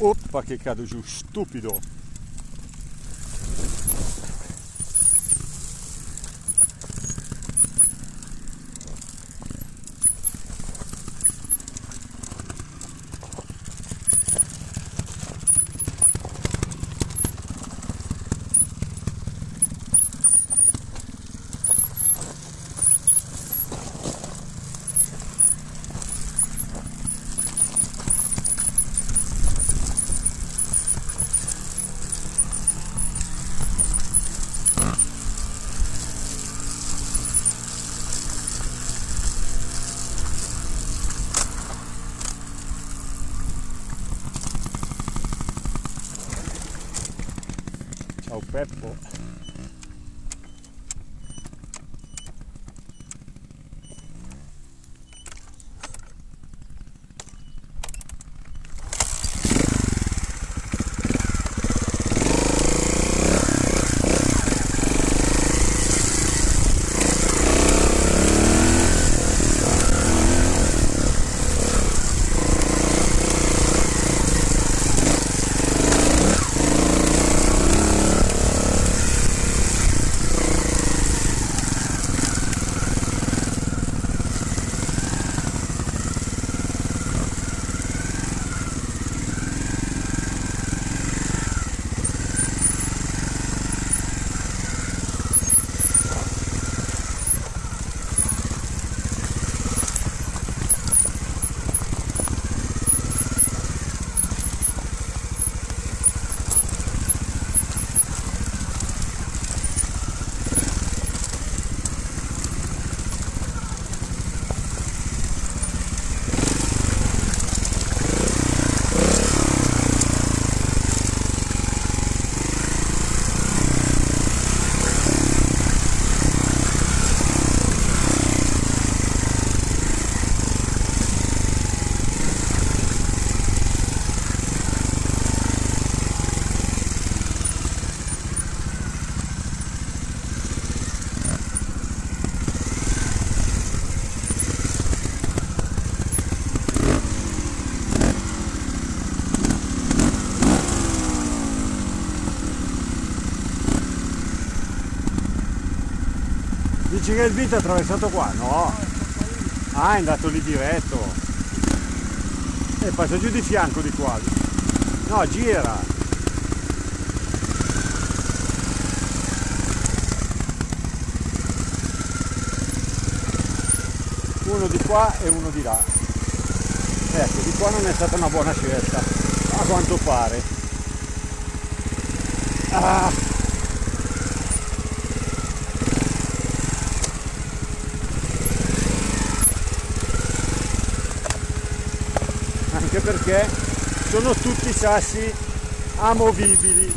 Oppa che cado giù, stupido. Ciao Peppo. Dici che il Vito è attraversato qua? No! Ah, è andato lì diretto! E passa giù di fianco di qua! No, gira! Uno di qua e uno di là. Ecco, di qua non è stata una buona scelta, a quanto pare. Ah! Anche perché sono tutti sassi amovibili.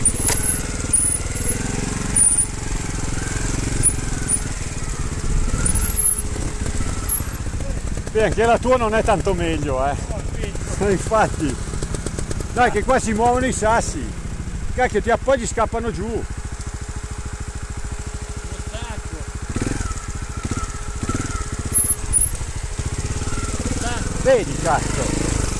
Beh, anche la tua non è tanto meglio, infatti. Dai, che qua si muovono i sassi. Cacchio, ti appoggi, scappano giù. Vedi, cazzo.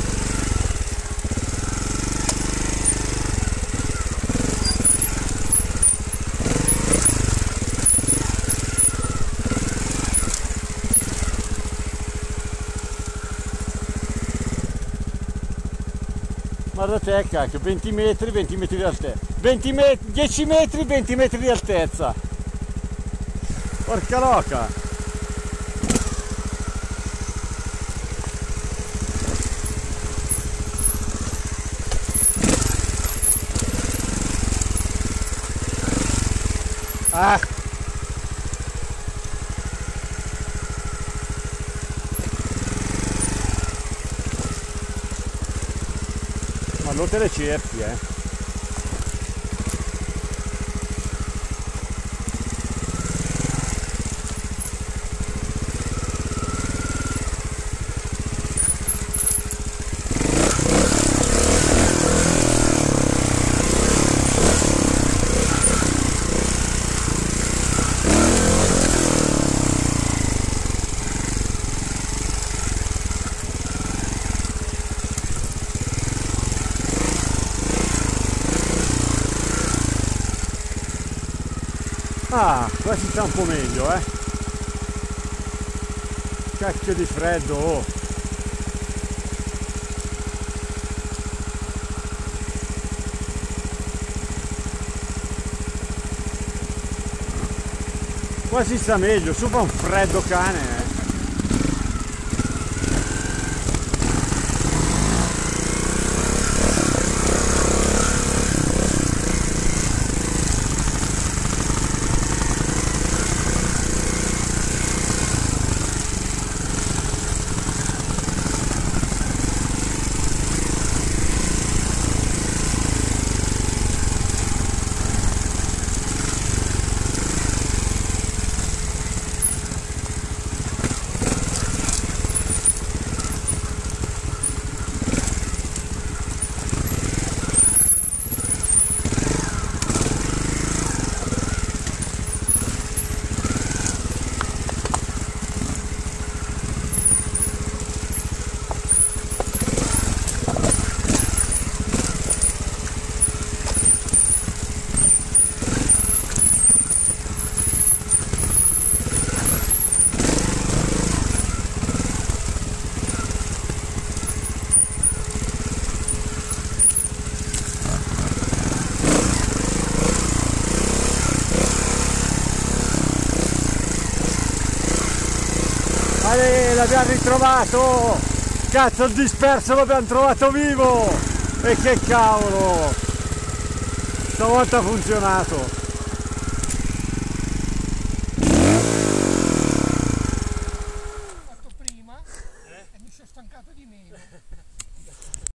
Guarda te, cacchio, 20 metri di altezza. 10 metri, 20 metri di altezza. Porca loca. Ah! Ma non te le cerchi, Ah, qua si sta un po' meglio, eh. Cacchio di freddo, oh. Qua si sta meglio, su fa un freddo cane, eh. L'abbiamo ritrovato! Cazzo, il disperso l'abbiamo trovato vivo! E che cavolo! Stavolta ha funzionato!